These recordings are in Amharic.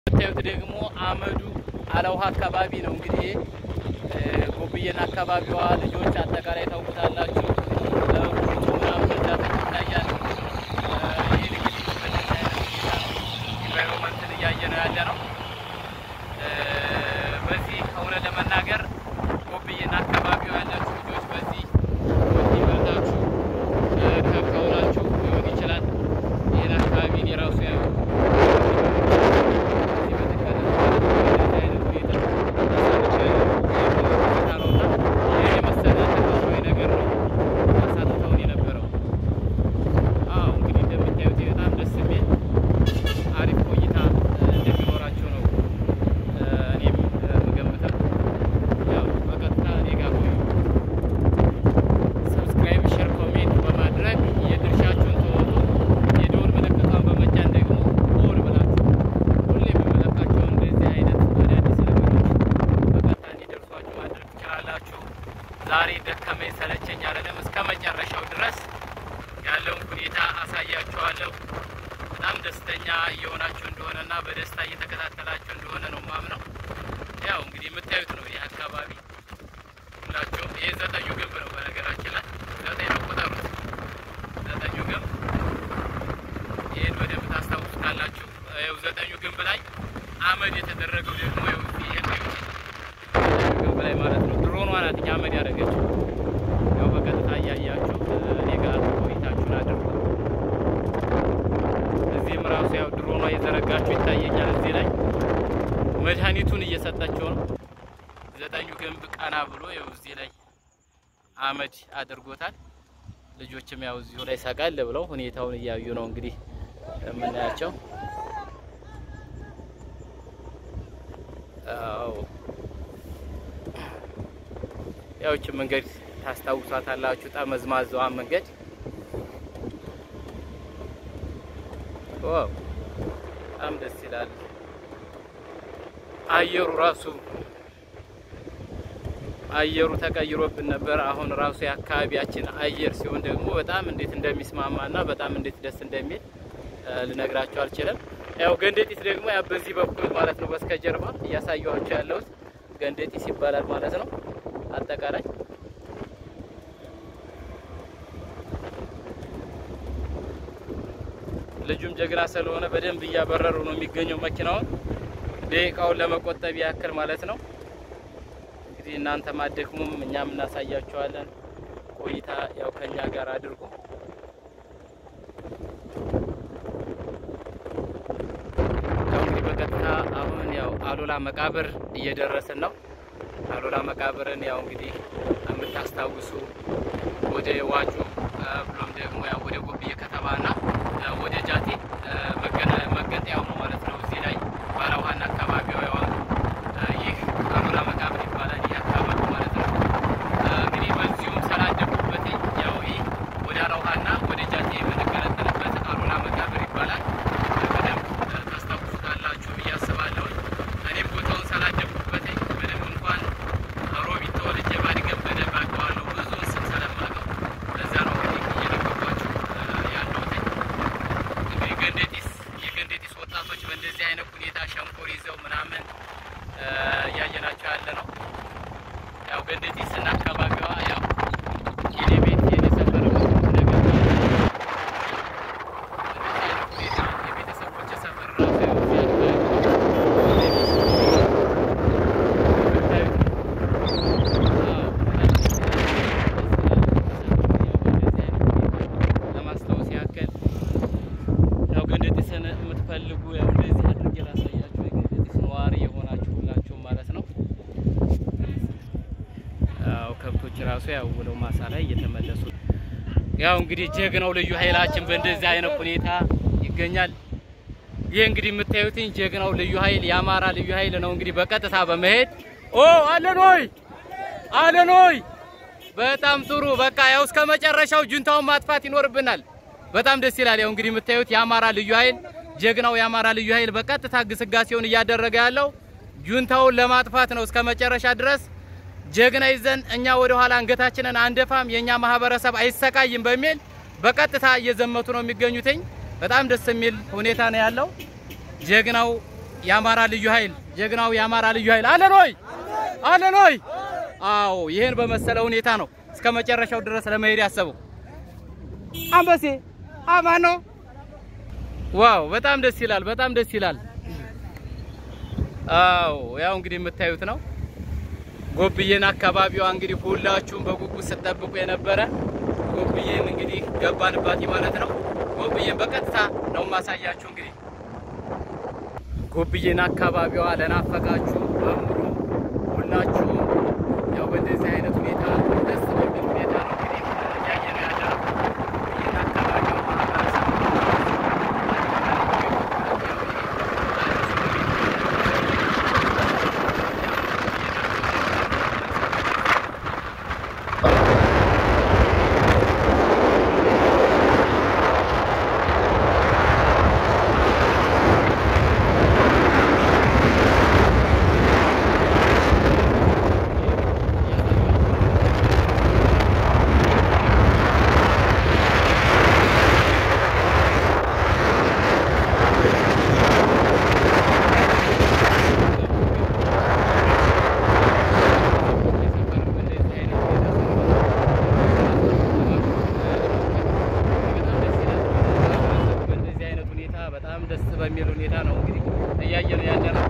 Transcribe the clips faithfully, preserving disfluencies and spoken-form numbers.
ታዩት ደግሞ አመዱ አላውሃ አካባቢ ነው እንግዲህ ጎብየና አካባቢዋ ልጆች አጠቃላይ ታውቁታላችሁ ለሁሉም ምናምን ታያያል ይሄ ኢንቫይሮንመንት ያየነው ያለ ነው በዚህ ከሆነ ለመናገር ጎብየና አካባቢዋ ያላችሁ ልጆች በዚህ ይወጣችሁ ከካውላችሁ ሊሆን ይችላል ይሄን አካባቢ የራሱ ያው ዛሬ ደከመኝ ሰለቸኝ አይደለም እስከ መጨረሻው ድረስ ያለው ሁኔታ አሳያችኋለሁ በጣም ደስተኛ እየሆናችሁ እንደሆነና በደስታ እየተከታተላችሁ እንደሆነ ነው ማምነው ያው እንግዲህ የምታዩት ነው ይሄ አካባቢ ሁላችሁ ይሄ ዘጠኙ ግንብ ነው በነገራችን ላይ ዘጠኝ ነው ቁጥሩት ዘጠኙ ግንብ ይሄን ወደም ታስታውሱታላችሁ ያው ዘጠኙ ግንብ ላይ አመድ የተደረገው ደግሞ ያው ይሄ ግንብ ላይ ማለት ነው ድሮኗ ናት አመድ ያደረገችው ያው በቀጥታ ያያያችሁ እኔ ጋር ቆይታችሁን አድርጉ እዚህም ራሱ ያው ድሮኗ የዘረጋችሁ ይታየኛል እዚህ ላይ መድኃኒቱን እየሰጣችሁ ነው ዘጠኙ ግንብ ቀና ብሎ ያው እዚህ ላይ አመድ አድርጎታል ልጆችም ያው እዚሁ ላይ ሰቃል ብለው ሁኔታውን ያያዩ ነው እንግዲህ የምናያቸው አው ያውች መንገድ ታስታውሳታላችሁ ጠመዝማዛዋ መንገድ ዋው በጣም ደስ ይላል አየሩ ራሱ አየሩ ተቀይሮብን ነበር አሁን ራሱ ያካባቢያችን አየር ሲሆን ደግሞ በጣም እንዴት እንደሚስማማና በጣም እንዴት ደስ እንደሚል ልነግራችሁ አልችልም ያው ገንደጢስ ደግሞ ያ በዚህ በኩል ማለት ነው በስከጀርባ ያሳያችሁ ያለው ገንደጢስ ይባላል ማለት ነው አጠቃላይ ልጁም ጀግና ስለሆነ በደንብ ያበረሩ ነው የሚገኘው መኪናውን ደቂቃውን ለመቆጠብ ያክል ማለት ነው እንግዲህ እናንተ ማደክሙም እኛም እናሳያችኋለን ቆይታ ያው ከኛ ጋር አድርጉ እንግዲህ በቀጥታ አሁን ያው አሎላ መቃብር እየደረሰን ነው አሎላ መቃብርን ያው እንግዲህ አምታስታውሱ ወደ ዋጁ ብሎም ደግሞ ያው ወደ ጎብዬ ከተማና ወደ ጃቴ መገና መገንጠያው ነው ማለት ነው እዚህ ላይ ባላውሃና አካባቢው ያው ይህ አሎላ መቃብር ይባላል ይህ አካባቢ ማለት ነው እንግዲህ በዚሁም ሰላደቁበት ያው ይህ ወደ አላውሃና ወደ ጃቴ የምንገለጠልበት አሎላ መቃብር ይባላል በደንብ ታስታውሱታላችሁ ብዬ አስባለሁ እኔም ቦታውን ሰላደቁበት በደንብ እንኳን ሮቢት ተወልጄ ባድገም በደንብ አውቀዋለሁ ብዙ ስም ስለማውቀው ለዛ ነው እየነገርኳችሁ ያለሁት እንግዲህ ገንደጢስ የገንደጢስ ወጣቶች በእንደዚህ አይነት ሁኔታ ሸንኮር ይዘው ምናምን ያየናቸው ያለ ነው ያው ገንደጢስና አካባቢዋ ያው የኔ ቤት የኔ ሰፈር ነው ነገር የቤተሰቦች ሰፈር ራሱ ለማስታወስ ያክል ያው ገንደጢስን የምትፈልጉ ያው እንደዚህ አድርጌ ላሳያችሁ የገንደጢስ ነዋሪ የሆናችሁ ሁላችሁ ማለት ነው ያው ከብቶች ራሱ ያው ወለው ማሳ ላይ እየተመለሱ ያው እንግዲህ ጀግናው ልዩ ኃይላችን በእንደዚህ አይነት ሁኔታ ይገኛል ይሄ እንግዲህ የምታዩትኝ ጀግናው ልዩ ኃይል ያማራ ልዩ ኃይል ነው እንግዲህ በቀጥታ በመሄድ ኦ አለኖይ አለኖይ በጣም ጥሩ በቃ ያው እስከ መጨረሻው ጁንታውን ማጥፋት ይኖርብናል በጣም ደስ ይላል ያው እንግዲህ የምታዩት ያማራ ልዩ ኃይል ጀግናው ያማራ ልዩ ኃይል በቀጥታ ግስጋሴውን እያደረገ ያለው ጁንታውን ለማጥፋት ነው እስከ መጨረሻ ድረስ ጀግና ይዘን እኛ ወደ ኋላ አንገታችንን አንደፋም የኛ ማህበረሰብ አይሰቃይም በሚል በቀጥታ እየዘመቱ ነው የሚገኙትኝ በጣም ደስ የሚል ሁኔታ ነው ያለው ጀግናው የአማራ ልዩ ኃይል ጀግናው የአማራ ልዩ ኃይል አለን ወይ አለን ወይ አዎ ይሄን በመሰለ ሁኔታ ነው እስከ መጨረሻው ድረስ ለመሄድ ያሰበው አንበሴ አማኖ ዋው በጣም ደስ ይላል በጣም ደስ ይላል አዎ ያው እንግዲህ የምታዩት ነው ጎብዬን አካባቢው እንግዲህ ሁላችሁም በጉጉት ተጠብቁ የነበረ ጎብዬን እንግዲህ ገባንባት ማለት ነው ጎብዬን በቀጥታ ነው ማሳያችሁ እንግዲህ ጎብዬን አካባቢው ለናፈቃችሁ በሙሉ ሁላችሁ ያው በእንደዚህ አይነት ሁኔታ ደስ በሚል ሁኔታ ነው እንግዲህ ያየን ያለው ጎብዬን አካባቢው ማህበረሰብ ደስ በሚል ሁኔታ ነው እንግዲህ እያየነው ያለነው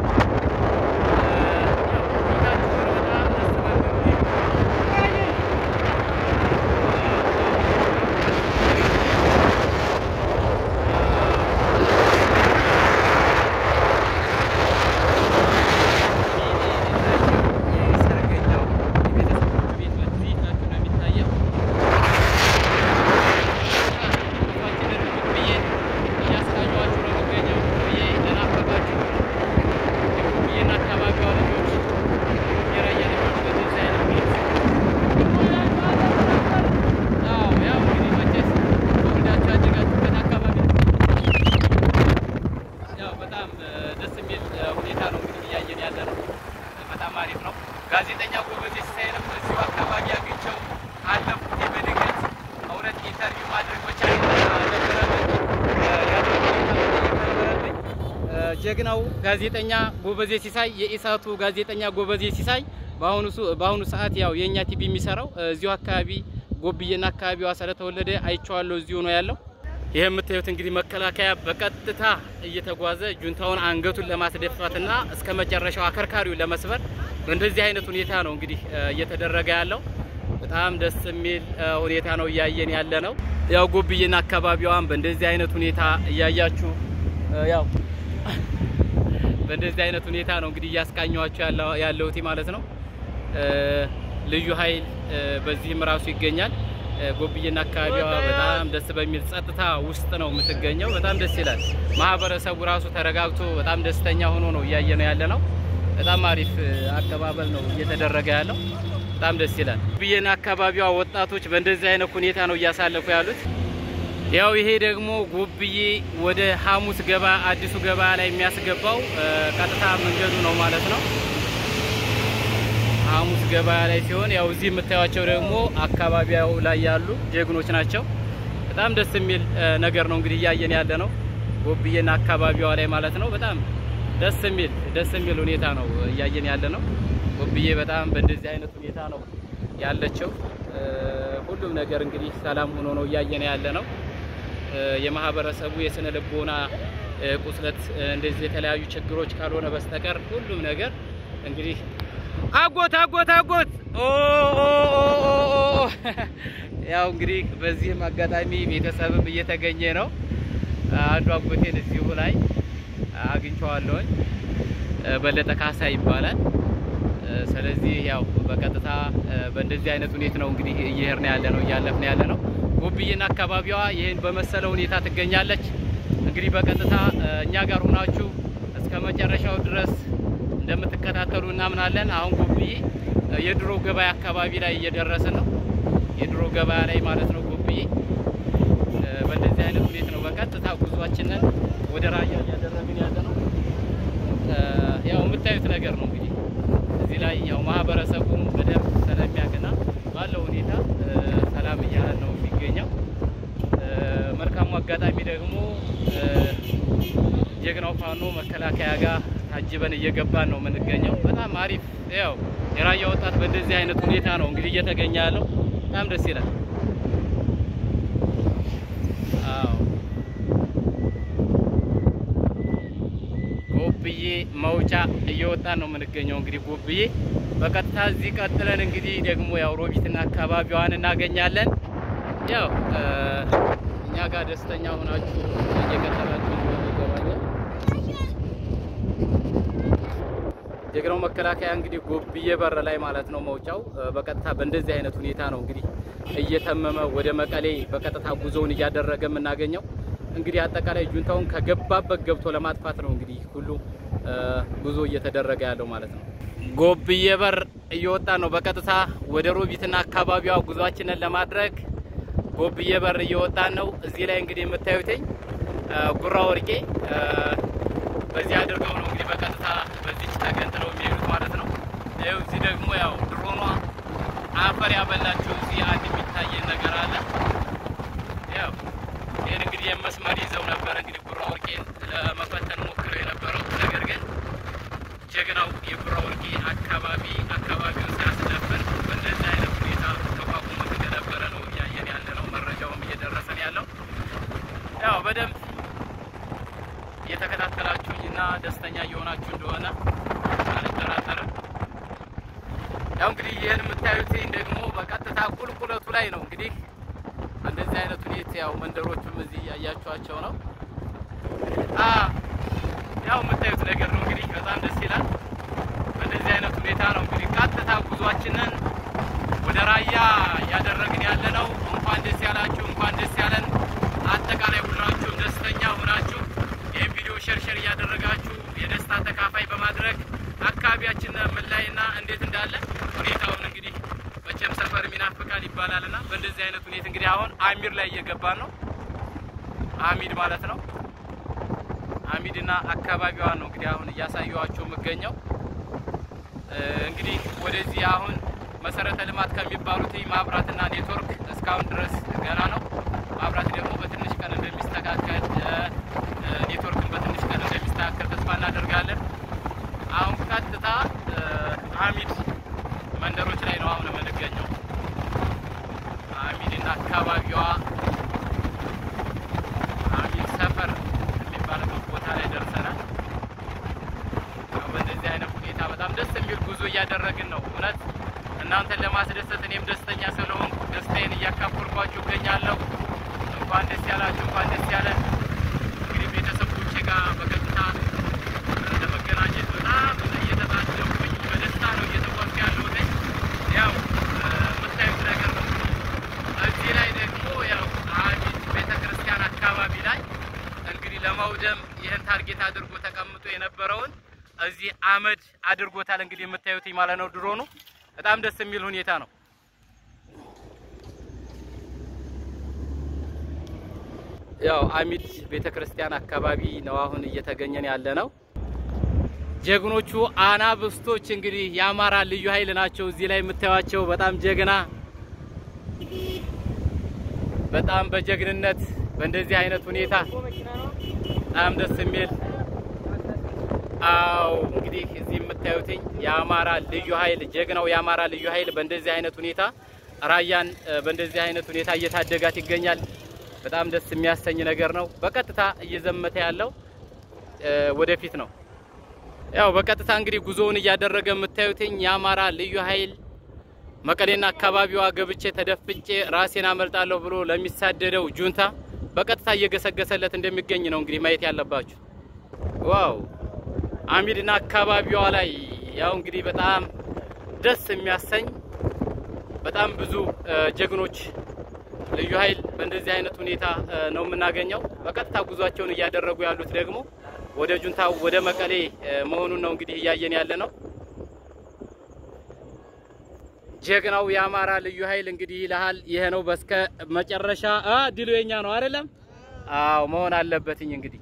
ጋዜጠኛ ጎበዜ ሲሳይንም እዚሁ አካባቢ ያገኘው አለፉት የመደገት አውረት ኢንተርቪው ማድረግ መቻል ነበረብኝ ጀግናው ጋዜጠኛ ጎበዜ ሲሳይ የኢሳቱ ጋዜጠኛ ጎበዜ ሲሳይ በአሁኑ በአሁኑ ሰዓት ያው የኛ ቲቪ የሚሰራው እዚሁ አካባቢ ጎብዬና አካባቢው ስለተወለደ አይቼዋለሁ እዚሁ ነው ያለው ይሄ የምታዩት እንግዲህ መከላከያ በቀጥታ እየተጓዘ ጁንታውን አንገቱን ለማስደፋትና እስከ መጨረሻው አከርካሪው ለመስበር በእንደዚህ አይነት ሁኔታ ነው እንግዲህ እየተደረገ ያለው በጣም ደስ የሚል ሁኔታ ነው ያየን ያለ ነው ያው ጎብዬና አካባቢዋን በእንደዚህ አይነት ሁኔታ ያያችሁ ያው በእንደዚህ አይነት ሁኔታ ነው እንግዲህ ያስቃኛችሁ ያለው ያለውቲ ማለት ነው ልዩ ኃይል በዚህም ራሱ ይገኛል ጎብዬና አካባቢዋ በጣም ደስ በሚል ጸጥታ ውስጥ ነው የምትገኘው በጣም ደስ ይላል ማህበረሰቡ ራሱ ተረጋግቶ በጣም ደስተኛ ሆኖ ነው ያየነው ያለ ነው በጣም አሪፍ አቀባበል ነው እየተደረገ ያለው በጣም ደስ ይላል ጎብዬና አካባቢዋ ወጣቶች በእንደዚህ አይነት ሁኔታ ነው ያሳለፉ ያሉት ያው ይሄ ደግሞ ጎብዬ ወደ ሐሙስ ገባ አዲሱ ገባ ላይ የሚያስገባው ቀጥታ መንገዱ ነው ማለት ነው ሐሙስ ገባ ላይ ሲሆን ያው እዚህ የምታዩቸው ደግሞ አካባቢው ላይ ያሉ ጀግኖች ናቸው በጣም ደስ የሚል ነገር ነው እንግዲህ ያየን ያለ ነው ጎብዬና አካባቢዋ ላይ ማለት ነው በጣም ደስ የሚል ደስ የሚል ሁኔታ ነው ያየን ያለ ነው ጎብዬ በጣም በእንደዚህ አይነት ሁኔታ ነው ያለችው ሁሉም ነገር እንግዲህ ሰላም ሆኖ ነው ያየን ያለ ነው የማህበረሰቡ የስነ ልቦና ቁስለት እንደዚህ የተለያዩ ችግሮች ካልሆነ በስተቀር ሁሉም ነገር እንግዲህ አጎት አጎት አጎት ኦ ያው እንግዲህ በዚህ አጋጣሚ ቤተሰብም እየተገኘ ነው አንዱ አጎቴን እዚሁ ላይ አግኝቻለሁ በለጠ ካሳ ይባላል ስለዚህ ያው በቀጥታ በእንደዚህ አይነት ሁኔታ ነው እንግዲህ እየሄድን ያለ ነው ያለፍን ያለ ነው ጎብዬና አካባቢዋ ይሄን በመሰለ ሁኔታ ትገኛለች እንግዲህ በቀጥታ እኛ ጋር ሆናችሁ እስከ መጨረሻው ድረስ እንደምትከታተሉ እናምናለን አሁን ጎብዬ የድሮ ገበያ አካባቢ ላይ እየደረሰ ነው የድሮ ገበያ ላይ ማለት ነው ጎብዬ በእንደዚህ አይነት ሁኔታ ነው በቀጥታ ጉዟችንን ወደ ራያ ያደረግን ያለ ነው ያው የምታዩት ነገር ነው እንግዲህ እዚህ ላይ ያው ማህበረሰቡም በደንብ ስለሚያገና ባለው ሁኔታ ሰላም እያለ ነው የሚገኘው መልካሙ አጋጣሚ ደግሞ ጀግናው ፋኖ መከላከያ ጋር ታጅበን እየገባን ነው የምንገኘው። በጣም አሪፍ ያው የራያ ወጣት በእንደዚህ አይነት ሁኔታ ነው እንግዲህ እየተገኘ ያለው። በጣም ደስ ይላል። አዎ ጎብዬ መውጫ እየወጣን ነው የምንገኘው። እንግዲህ ጎብዬ በቀጥታ እዚህ ቀጥለን እንግዲህ ደግሞ ያው ሮቢትና አካባቢዋን እናገኛለን። ያው እኛ ጋር ደስተኛ ሆናችሁ እየቀጠላችሁ ይገባኛል። ጀግናው መከላከያ እንግዲህ ጎብዬ በር ላይ ማለት ነው መውጫው። በቀጥታ በእንደዚህ አይነት ሁኔታ ነው እንግዲህ እየተመመ ወደ መቀሌ በቀጥታ ጉዞውን እያደረገ የምናገኘው። እንግዲህ አጠቃላይ ጁንታውን ከገባበት ገብቶ ለማጥፋት ነው እንግዲህ ሁሉ ጉዞ እየተደረገ ያለው ማለት ነው። ጎብዬ በር እየወጣ ነው በቀጥታ ወደ ሮቢትና አካባቢዋ ጉዟችንን ለማድረግ ጎብዬ በር እየወጣን ነው። እዚህ ላይ እንግዲህ የምታዩትኝ ጉራ ወርቄ በዚህ አድርገው ነው እንግዲህ በቀጥታ በዚህ ተገንጥለው የሚሄዱት ማለት ነው። ይኸው እዚህ ደግሞ ያው ድሮኗ አፈር ያበላችሁ እዚህ አንድ የሚታይ ነገር አለ። ያው ይሄን እንግዲህ የመስመር ይዘው ነበር እንግዲህ ጉራ ወርቄን ለመፈተን ሞክረው የነበረው ነገር ግን ጀግናው የጉራ ወርቄ አካባቢ አካባቢው ሲያስደፍር በእንደዚህ አይነት ሁኔታ ተቋቁሞ እንደነበረ ነው እያየን ያለ ነው። መረጃውም እየደረሰን ያለው ያው በደንብ እየተከታተላችሁኝና ደስተኛ እየሆናችሁ እንደሆነ አልጠራጠርም። ያው እንግዲህ ይሄን የምታዩት ደግሞ በቀጥታ ቁልቁለቱ ላይ ነው እንግዲህ እንደዚህ አይነት ሁኔታ ያው መንደሮቹም እዚህ ያያችኋቸው ነው። አ ያው የምታዩት ነገር ነው እንግዲህ በጣም ደስ ይላል። በእንደዚህ አይነት ሁኔታ ነው እንግዲህ ቀጥታ ጉዟችንን ወደ ራያ ያደረግን ያለ ነው። እንኳን ደስ ያላችሁ፣ እንኳን ደስ ያለን። አጠቃላይ ሁላችሁም ደስተኛ ሆናችሁ ይሄን ቪዲዮ ሼር እያደረጋችሁ የደስታ ተካፋይ በማድረግ አካባቢያችን ምን ላይና እንዴት እንዳለ ሁኔታውን እንግዲህ መቼም ሰፈር ሚናፍቃል ይባላልና በእንደዚህ አይነት ሁኔታ እንግዲህ አሁን አሚር ላይ እየገባን ነው። አሚድ ማለት ነው። አሚድና አካባቢዋ ነው እንግዲህ አሁን እያሳየኋችሁ የምገኘው። እንግዲህ ወደዚህ አሁን መሰረተ ልማት ከሚባሉት ማብራትና ኔትወርክ እስካሁን ድረስ ገና ነው። ማብራት ደግሞ በትንሽ ቀን እንደሚስተካከል ኔትወርክን በትንሽ ቀን እንደሚስተካከል ተስፋ እናደርጋለን። አሁን ቀጥታ አሚድ መንደሮች ላይ ነው አሁን የምንገኘው። አሚድና አካባቢዋ አሚድ ሰፈር የሚባልበት ቦታ ላይ ደርሰናል። በእንደዚህ አይነት ሁኔታ በጣም ደስ የሚል ጉዞ እያደረግን ነው። እውነት እናንተን ለማስደሰት እኔም ደስተኛ ስለሆንኩ ደስታዬን እያካፈልኳችሁ እገኛለሁ። እንኳን ደስ ያላችሁ፣ እንኳን ደስ ያለን። እንግዲህ ቤተሰቦቼ ጋር በቀጥታ ለመገናኘት በጣም እየተጣደፍኩኝ በደስታ ነው እየተጓዝኩ ያለሁት። ያው የምታዩት ነገር ነው። እዚህ ላይ ደግሞ ያው አሚድ ቤተክርስቲያን አካባቢ ላይ እንግዲህ ለማውደም ይህን ታርጌት አድርጎ ተቀምጦ የነበረውን እዚህ አመድ አድርጎታል። እንግዲህ የምታዩት ማለት ነው ድሮኑ በጣም ደስ የሚል ሁኔታ ነው። ያው አሚድ ቤተክርስቲያን አካባቢ ነው አሁን እየተገኘን ያለ ነው። ጀግኖቹ አናብስቶች እንግዲህ የአማራ ልዩ ኃይል ናቸው። እዚህ ላይ የምታዩቸው በጣም ጀግና በጣም በጀግንነት በእንደዚህ አይነት ሁኔታ በጣም ደስ የሚል አው እንግዲህ እዚህ የምታዩትኝ የአማራ ልዩ ኃይል ጀግናው የአማራ ልዩ ኃይል በእንደዚህ አይነት ሁኔታ ራያን በእንደዚህ አይነት ሁኔታ እየታደጋት ይገኛል። በጣም ደስ የሚያሰኝ ነገር ነው። በቀጥታ እየዘመተ ያለው ወደፊት ነው። ያው በቀጥታ እንግዲህ ጉዞውን እያደረገ የምታዩትኝ የአማራ ልዩ ኃይል መቀሌና አካባቢዋ ገብቼ ተደፍጬ ራሴን አመልጣለሁ ብሎ ለሚሳደደው ጁንታ በቀጥታ እየገሰገሰለት እንደሚገኝ ነው እንግዲህ ማየት ያለባችሁ። ዋው አሚድና አካባቢዋ ላይ ያው እንግዲህ በጣም ደስ የሚያሰኝ በጣም ብዙ ጀግኖች ልዩ ኃይል በእንደዚህ አይነት ሁኔታ ነው የምናገኘው። በቀጥታ ጉዟቸውን እያደረጉ ያሉት ደግሞ ወደ ጁንታው ወደ መቀሌ መሆኑን ነው እንግዲህ እያየን ያለ ነው። ጀግናው የአማራ ልዩ ኃይል እንግዲህ ይላል ይሄ ነው በስከ መጨረሻ አ ድሉ የኛ ነው አይደለም? አዎ መሆን አለበትኝ እንግዲህ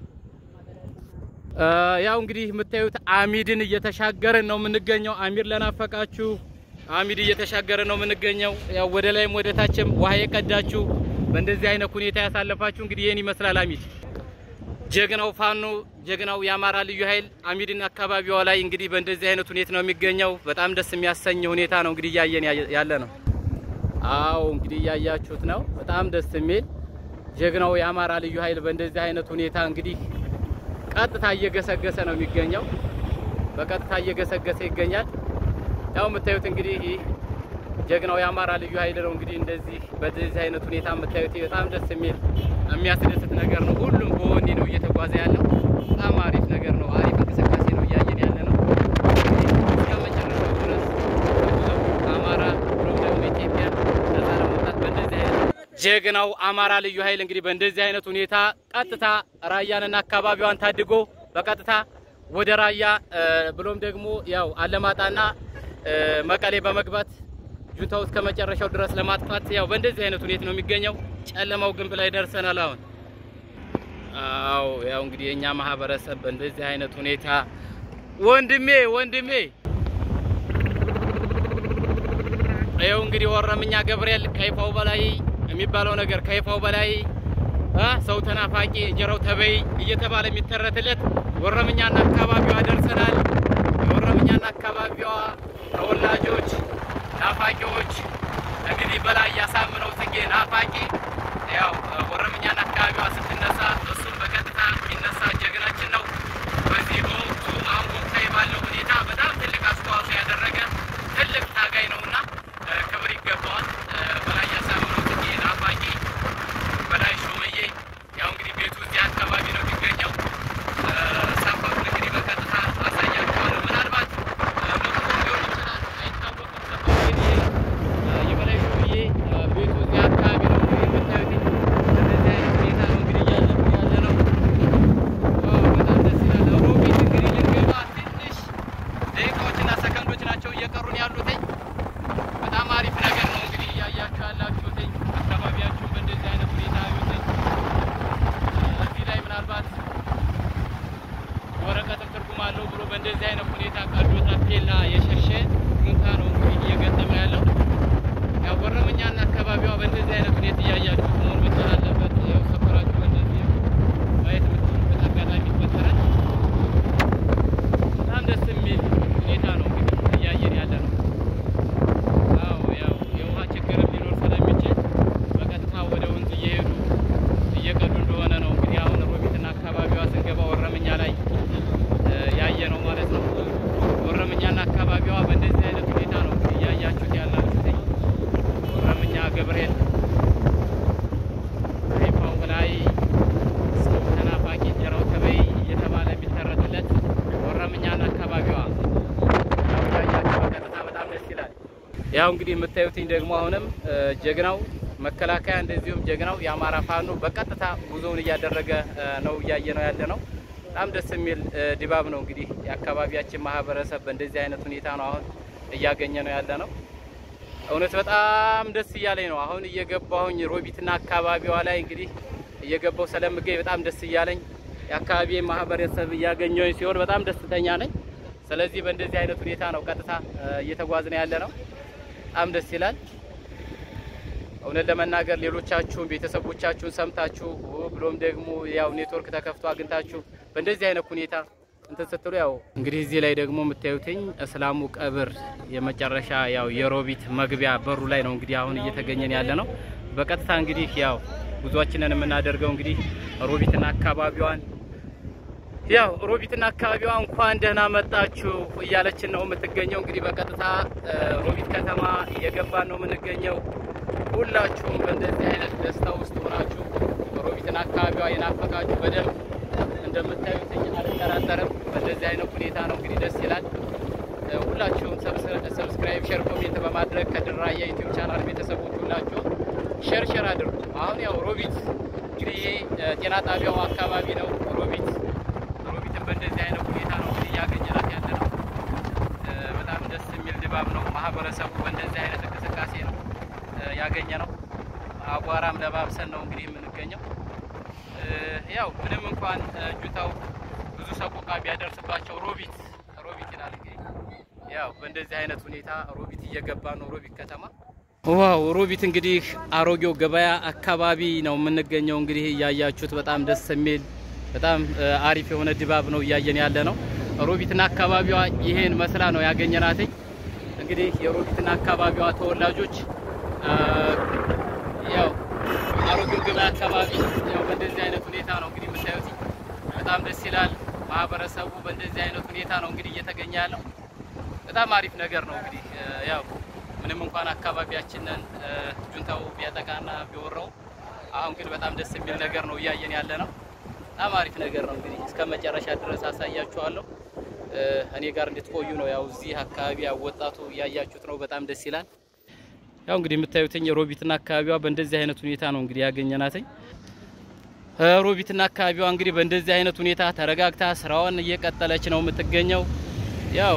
ያው እንግዲህ የምታዩት አሚድን እየተሻገረን ነው የምንገኘው። አሚድ ለናፈቃችሁ አሚድ እየተሻገረ ነው የምንገኘው። ያው ወደ ላይም ወደ ታችም ውሃ የቀዳችሁ በእንደዚህ አይነት ሁኔታ ያሳለፋችሁ እንግዲህ ይሄን ይመስላል አሚድ። ጀግናው ፋኖ ጀግናው ያማራ ልዩ ኃይል አሚድና አካባቢው ላይ እንግዲህ በእንደዚህ አይነት ሁኔታ ነው የሚገኘው በጣም ደስ የሚያሰኝ ሁኔታ ነው እንግዲህ ያያየን ያለ ነው አው እንግዲህ ያያችሁት ነው በጣም ደስ የሚል ጀግናው ያማራ ልዩ ኃይል በእንደዚህ አይነት ሁኔታ እንግዲህ ቀጥታ እየገሰገሰ ነው የሚገኘው በቀጥታ እየገሰገሰ ይገኛል ያው የምታዩት እንግዲህ ጀግናው ያማራ ልዩ ኃይል ነው እንግዲህ እንደዚህ በዚህ አይነት ሁኔታ የምታዩት በጣም ደስ የሚል የሚያስደስት ነገር ነው ሁሉም በወኔ ነው እየተጓዘ ያለው በጣም አሪፍ ነገር ነው አሪፍ እንቅስቃሴ ነው ያያየን ያለ ነው እስከመጨረሻው ድረስ አማራ ፕሮግራም ኢትዮጵያ ተዛራ መጣት በእንደዚህ አይነት ጀግናው አማራ ልዩ ኃይል እንግዲህ በእንደዚህ አይነት ሁኔታ ቀጥታ ራያንና አካባቢዋን ታድጎ በቀጥታ ወደ ራያ ብሎም ደግሞ ያው አለማጣና መቀሌ በመግባት ጁንታው እስከ መጨረሻው ድረስ ለማጥፋት ያው በእንደዚህ አይነት ሁኔታ ነው የሚገኘው ጨለማው ግንብ ላይ ደርሰናል አሁን አው ያው እንግዲህ የኛ ማህበረሰብ በእንደዚህ አይነት ሁኔታ ወንድሜ ወንድሜ ያው እንግዲህ ወረምኛ ገብርኤል ከይፋው በላይ የሚባለው ነገር ከይፋው በላይ አ ሰው ተናፋቂ እንጀራው ተበይ እየተባለ የሚተረትለት ወረምኛና አካባቢዋ ደርሰናል ወረምኛና አካባቢዋ ተወላጆች ናፋቂዎች እንግዲህ በላይ ያሳምነው ጽጌ ናፋቂ ያው ወረምኛና አካባቢዋ ስትነሳ እሱም በቀጥታ ይነሳ ጀግናችን ነው በዚህ ወቅቱ አሁን ወቅታዊ ባለው ሁኔታ በጣም ትልቅ አስተዋጽኦ ያደረገ ትልቅ ታጋይ ነውና ክብር ይገባዋል በላይ ያሳምነው ጽጌ ናፋቂ በላይ ሾመዬ ያው እንግዲህ ቤቱ እዚህ አካባቢ ነው የሚገኘው ሰፈሩ እንግዲህ በቀጥታ አሳያችኋለሁ ምናልባት በእንደዚህ አይነት ሁኔታ ቀዶ ታፔላ የሸሸ እንካ ነው እንግዲህ እየገጠመ ያለው ያው ወረምኛና አካባቢዋ በእንደዚህ አይነት ሁኔታ ያያችሁ ነው መቻል አለበት ያው ሰፈራችሁ በእንደዚህ ማየት የምትችሉበት አጋጣሚ ይፈጠራል በጣም ደስ የሚል ሁኔታ ነው እንግዲህ እያየን ያለ ነው አው ያው የውሃ ችግር ሊኖር ስለሚችል በቀጥታ ወደ ወንዝ እየሄዱ እየቀዱ እንደሆነ ነው እንግዲህ አሁን ሮቢትና አካባቢዋ ስንገባ ወረምኛ ላይ ያየ ነው ማለት ነው ወረምኛና አካባቢዋ በእንደዚህ አይነት ሁኔታ ነው ያያችሁት ያላችሁት ወረምኛ ገብርኤል ከይፋው በላይ ሰው ተናፋቂ እንጀራው ተበይ እየተባለ የሚተረትለት ወረምኛና አካባቢዋ ያያችሁ በቀጥታ በጣም ደስ ይላል ያው እንግዲህ የምታዩትኝ ደግሞ አሁንም ጀግናው መከላከያ እንደዚሁም ጀግናው ያማራ ፋኖ በቀጥታ ጉዞውን እያደረገ ነው ያየ ነው ያለ ነው በጣም ደስ የሚል ድባብ ነው እንግዲህ የአካባቢያችን ማህበረሰብ በእንደዚህ አይነት ሁኔታ ነው አሁን እያገኘ ነው ያለ ነው እውነት በጣም ደስ ይያለኝ ነው አሁን እየገባሁኝ ሮቢትና አካባቢዋ ላይ እንግዲህ እየገባው ስለምገኝ በጣም ደስ ይያለኝ የአካባቢዬ ማህበረሰብ እያገኘሁኝ ሲሆን በጣም ደስተኛ ነኝ ስለዚህ በእንደዚህ አይነት ሁኔታ ነው ቀጥታ እየተጓዝነ ያለ ነው በጣም ደስ ይላል እውነት ለመናገር ሌሎቻችሁ ቤተሰቦቻችሁን ሰምታችሁ ብሎም ደግሞ ያው ኔትወርክ ተከፍቶ አግንታችሁ በእንደዚህ አይነት ሁኔታ እንተ ስትሉ ያው እንግዲህ እዚህ ላይ ደግሞ የምታዩትኝ እስላሙ ቀብር የመጨረሻ ያው የሮቢት መግቢያ በሩ ላይ ነው እንግዲህ አሁን እየተገኘን ያለ ነው በቀጥታ እንግዲህ ያው ጉዟችንን የምናደርገው እንግዲህ ሮቢትና አካባቢዋን ያው ሮቢትና አካባቢዋ እንኳን ደህና መጣችሁ እያለችን ነው የምትገኘው እንግዲህ በቀጥታ ሮቢት ከተማ እየገባን ነው የምንገኘው ሁላችሁም በእንደዚህ አይነት ደስታ ውስጥ ሆናችሁ ሮቢትና አካባቢዋ የናፈቃችሁ በደንብ እንደምታዩት አልጠራጠርም በእንደዚህ አይነት ሁኔታ ነው እንግዲህ ደስ ይላል ሁላችሁም ሰብስክራይብ ሼር ኮሜንት በማድረግ ከድራያ ዩቲዩብ ቻናል ቤተሰቦች ሁላችሁ ሼር ሼር አድርጉ አሁን ያው ሮቢት እንግዲህ ጤና ጣቢያው አካባቢ ነው ሮቢት ሮቢትን በእንደዚህ አይነት ሁኔታ ነው እንግዲህ ያገኘናት ያለ ነው በጣም ደስ የሚል ድባብ ነው ማህበረሰቡ በእንደዚህ አይነት እንቅስቃሴ ነው ያገኘ ነው አቧራም ለባብሰን ነው እንግዲህ የምንገኘው ያው ምንም እንኳን ጁንታው ብዙ ሰቆቃ ቢያደርስባቸው ሮቢት ሮቢት ይላል እንግዲህ ያው በእንደዚህ አይነት ሁኔታ ሮቢት እየገባ ነው ሮቢት ከተማ ዋው ሮቢት እንግዲህ አሮጌው ገበያ አካባቢ ነው የምንገኘው እንግዲህ ያያችሁት በጣም ደስ የሚል በጣም አሪፍ የሆነ ድባብ ነው ያየን ያለ ነው ሮቢትና አካባቢዋ ይሄን መስላ ነው ያገኘናት እንግዲህ የሮቢትና አካባቢዋ ተወላጆች ያው አሮጌው ገበያ አካባቢ ያው በእንደዚህ አይነት ሁኔታ ነው እንግዲህ የምታዩት በጣም ደስ ይላል ማህበረሰቡ በእንደዚህ አይነት ሁኔታ ነው እንግዲህ እየተገኘ ያለው በጣም አሪፍ ነገር ነው እንግዲህ ያው ምንም እንኳን አካባቢያችንን ጁንታው ቢያጠቃና ቢወራው አሁን ግን በጣም ደስ የሚል ነገር ነው ያየን ያለ ነው በጣም አሪፍ ነገር ነው እንግዲህ እስከ መጨረሻ ድረስ አሳያችኋለሁ እኔ ጋር እንድትቆዩ ነው ያው እዚህ አካባቢ ያወጣቱ ያያችሁት ነው በጣም ደስ ይላል ያው እንግዲህ የምታዩትኝ ሮቢትና አካባቢዋ በእንደዚህ አይነት ሁኔታ ነው እንግዲህ ያገኘናትኝ ሮቢትና አካባቢዋ እንግዲህ በእንደዚህ አይነት ሁኔታ ተረጋግታ ስራውን እየቀጠለች ነው የምትገኘው ያው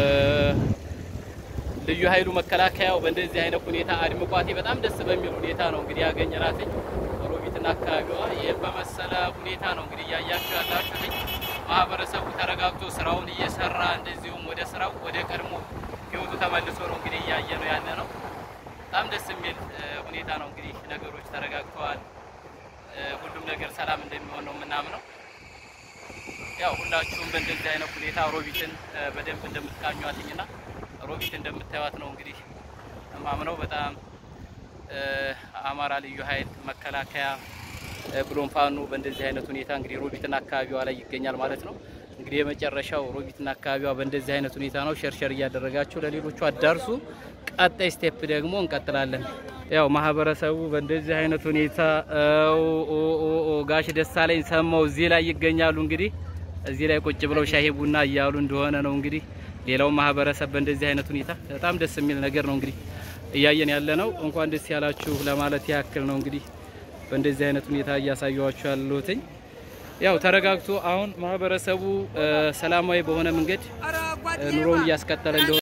ልዩ ኃይሉ መከላከያው በእንደዚህ አይነት ሁኔታ አድምቋት በጣም ደስ በሚል ሁኔታ ነው እንግዲህ ያገኘናትኝ ሮቢትና አካባቢዋ የበመሰለ ሁኔታ ነው እንግዲህ ያያችሁ ያላችሁኝ ማህበረሰቡ ተረጋግቶ ስራውን እየሰራ እንደዚሁም ወደ ስራው ወደ ቀድሞ ህይወቱ ተመልሶ ነው እንግዲህ ያየ ነው ያለ ነው በጣም ደስ የሚል ሁኔታ ነው እንግዲህ ነገሮች ተረጋግተዋል ሁሉም ነገር ሰላም እንደሚሆን ነው ምናምነው ያው ሁላችሁም በእንደዚህ አይነት ሁኔታ ሮቢትን በደንብ እንደምትቃኙአትኝና ሮቢት እንደምታዩት ነው እንግዲህ ማምነው በጣም አማራ ልዩ ኃይል መከላከያ ብሎም ፋኖ በእንደዚህ አይነት ሁኔታ እንግዲህ ሮቢትና አካባቢዋ ላይ ይገኛል ማለት ነው እንግዲህ የመጨረሻው ሮቢትና አካባቢዋ በእንደዚህ አይነት ሁኔታ ነው ሸርሸር እያደረጋችሁ ለሌሎቹ አዳርሱ ቀጣይ ስቴፕ ደግሞ እንቀጥላለን ያው ማህበረሰቡ በእንደዚህ አይነት ሁኔታ ኦ ኦ ጋሽ ደሳለኝ ሰማው እዚህ ላይ ይገኛሉ እንግዲህ እዚህ ላይ ቁጭ ብለው ሻሂ ቡና እያሉ እንደሆነ ነው እንግዲህ ሌላው ማህበረሰብ በእንደዚህ አይነት ሁኔታ በጣም ደስ የሚል ነገር ነው እንግዲህ እያየን ያለ ነው እንኳን ደስ ያላችሁ ለማለት ያክል ነው እንግዲህ በእንደዚህ አይነት ሁኔታ እያሳያችሁ ያለሁትኝ ያው ተረጋግቶ አሁን ማህበረሰቡ ሰላማዊ በሆነ መንገድ ኑሮውን እያስቀጠለ እንደሆነ